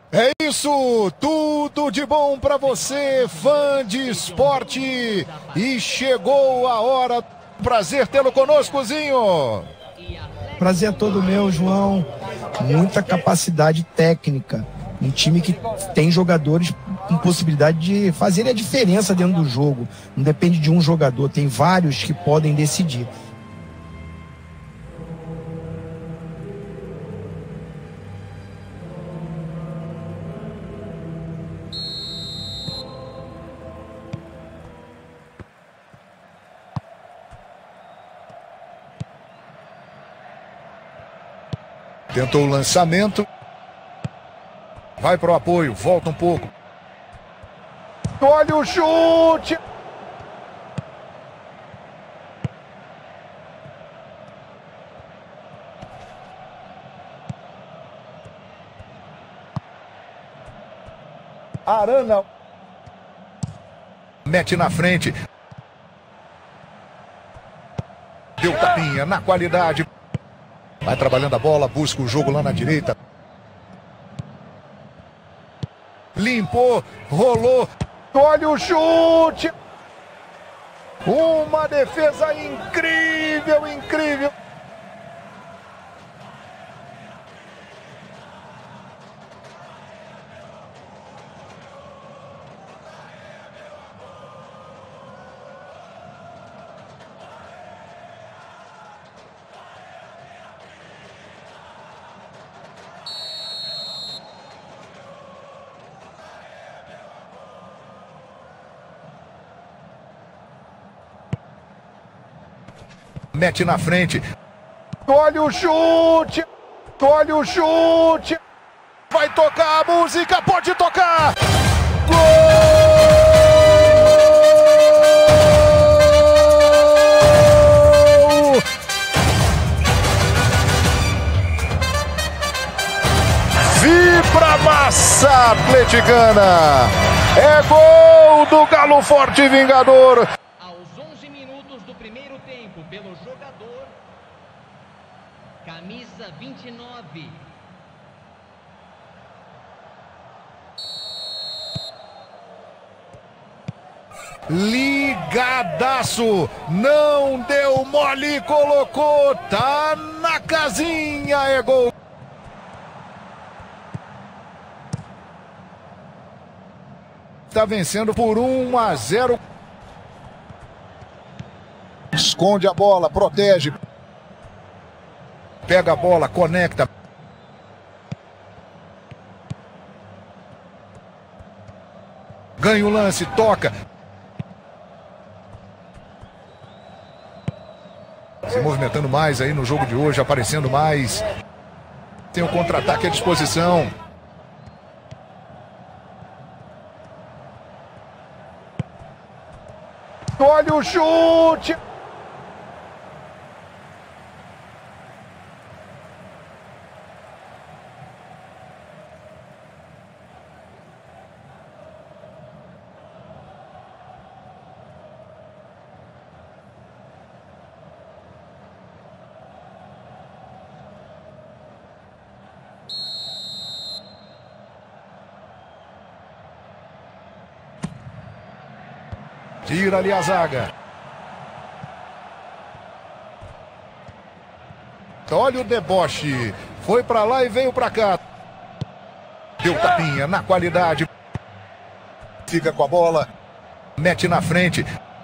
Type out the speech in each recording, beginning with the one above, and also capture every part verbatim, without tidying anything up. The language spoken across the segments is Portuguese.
É isso, tudo de bom para você, fã de esporte. E chegou a hora. Prazer tê-lo conosco, Zinho. Prazer é todo meu, João. Muita capacidade técnica. Um time que tem jogadores com possibilidade de fazerem a diferença dentro do jogo. Não depende de um jogador, tem vários que podem decidir. Tentou o lançamento. Vai para o apoio, volta um pouco. Olha o chute! Arana. Mete na frente. Deu tapinha na qualidade. Vai trabalhando a bola, busca o jogo lá na direita. Limpou, rolou. Olha o chute. Uma defesa incrível, incrível. Mete na frente. Olha o chute. Olha o chute. Vai tocar a música. Pode tocar. Gol! Vibra a massa atleticana. É gol do Galo Forte e Vingador. Primeiro tempo pelo jogador camisa vinte e nove. Ligadaço, não deu mole, colocou, tá na casinha, é gol. Tá vencendo por um a zero. Esconde a bola, protege. Pega a bola, conecta. Ganha o lance, toca. Se movimentando mais aí no jogo de hoje, aparecendo mais. Tem o contra-ataque à disposição. Olha o chute. Tira ali a zaga. Olha o deboche. Foi para lá e veio para cá. Deu tapinha na qualidade. Fica com a bola. Mete na frente.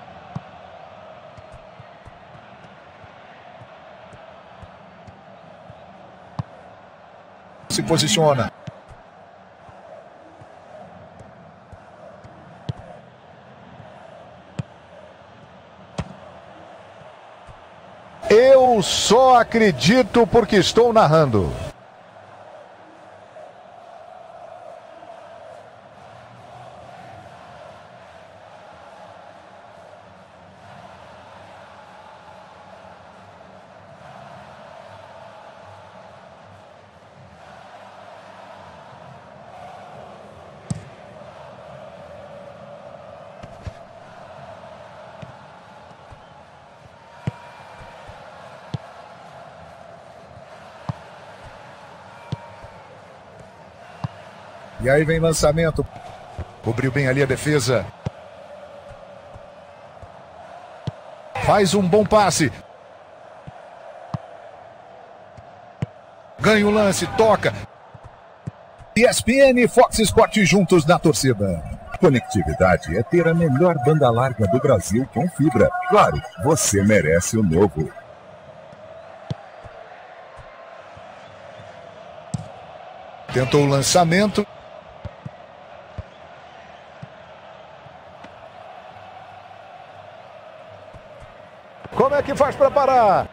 Se posiciona. Eu só acredito porque estou narrando. E aí vem lançamento. Cobriu bem ali a defesa. Faz um bom passe. Ganha o lance, toca. E S P N e Fox Sport juntos na torcida. Conectividade é ter a melhor banda larga do Brasil com fibra. Claro, você merece o novo. Tentou o lançamento. Como é que faz para parar?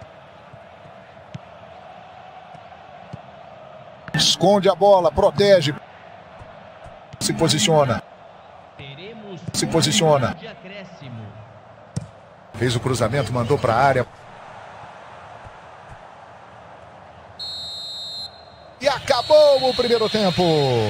Esconde a bola, protege. Se posiciona. Se posiciona. Fez o cruzamento, mandou para a área. E acabou o primeiro tempo.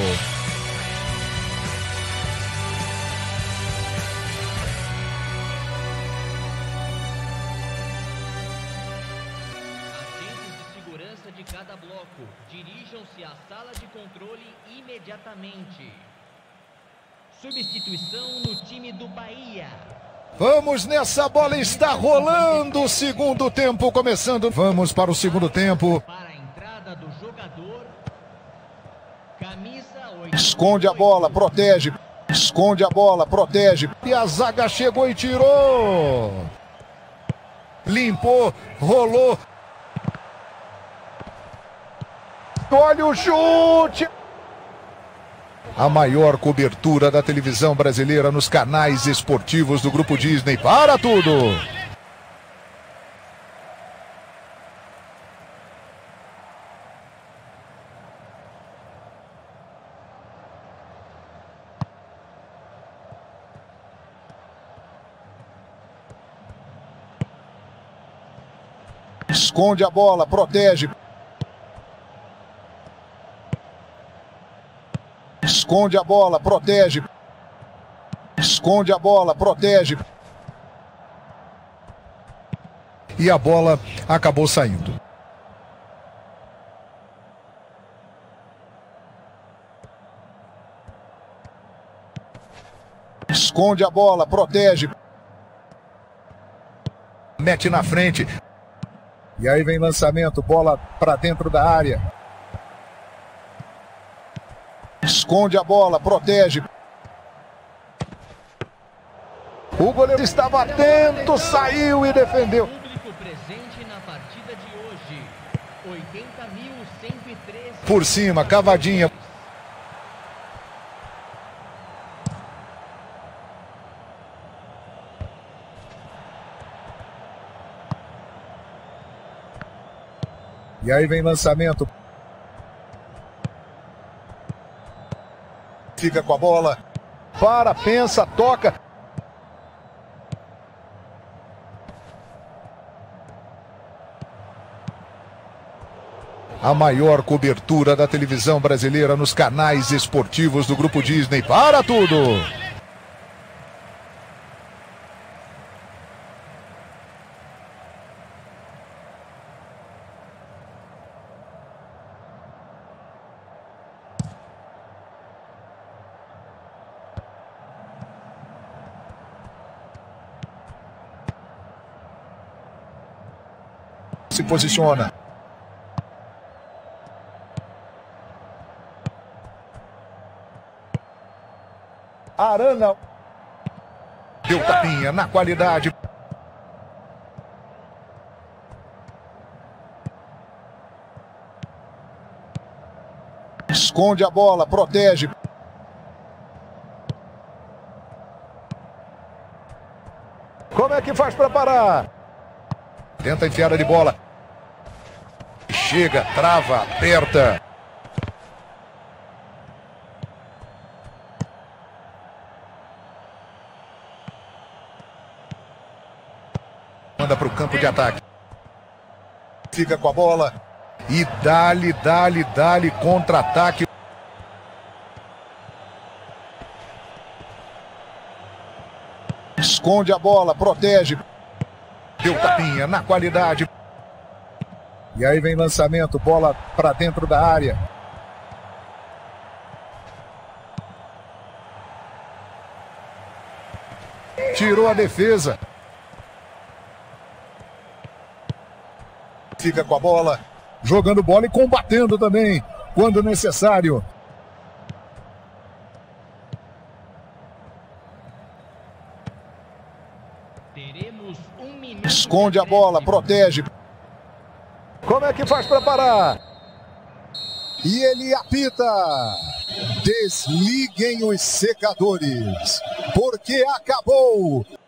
De cada bloco, dirijam-se à sala de controle imediatamente. Substituição no time do Bahia. Vamos nessa, bola está rolando. Segundo tempo começando. Vamos para o segundo tempo. Para a entrada do jogador. Camisa oito. Esconde a bola, protege. Esconde a bola, protege. E a zaga chegou e tirou. Limpou, rolou. Olha o chute! A maior cobertura da televisão brasileira nos canais esportivos do Grupo Disney. Para tudo! Esconde a bola, protege. Esconde a bola, protege. Esconde a bola, protege. E a bola acabou saindo. Esconde a bola, protege. Mete na frente. E aí vem lançamento, bola para dentro da área. Esconde a bola, protege. O goleiro estava atento, saiu e defendeu. Público presente na partida de hoje. oitenta mil cento e três. Por cima, cavadinha. E aí vem lançamento. Fica com a bola. Para, pensa, toca. A maior cobertura da televisão brasileira nos canais esportivos do Grupo Disney. Para tudo! Se posiciona. Arana. Deu tapinha na qualidade. Esconde a bola, protege. Como é que faz para parar? Tenta enfiada de bola. Chega, trava, aperta. Manda para o campo de ataque. Fica com a bola. E dá-lhe, dá-lhe, dá-lhe contra-ataque. Esconde a bola, protege. Deu tapinha na qualidade. E aí vem lançamento, bola para dentro da área. Tirou a defesa. Fica com a bola. Jogando bola e combatendo também, quando necessário. Teremos um minuto. Esconde a bola, protege. Como é que faz para parar? E ele apita. Desliguem os secadores, porque acabou.